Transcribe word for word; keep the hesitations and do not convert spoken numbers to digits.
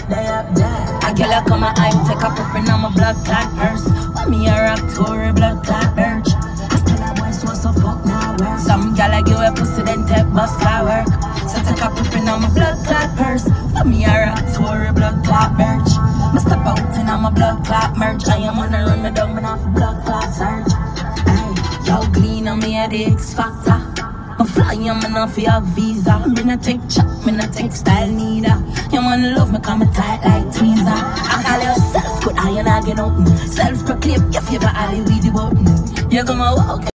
they up there. A girl a come a hype, take a pop in on my blood clot purse. When me a rock Tory blood clot burch. I still a boy so so fuck now work. Some girl a give a pussy then take bust her work. So take a pop in on my blood clot purse. When me a rock Tory blood clot burch. Me step out in on my blood clot merch. I am on the run me down, me off blood clot search. Hey, yo clean on me a the X factor. I'm flying, I'm not for your visa. Me not take chop, me not take style neither. You wanna love me, come tight like tweezer. I call yourself good, I ain't get nothing. Self-proclaim, your favorite alley with the button. You gonna walk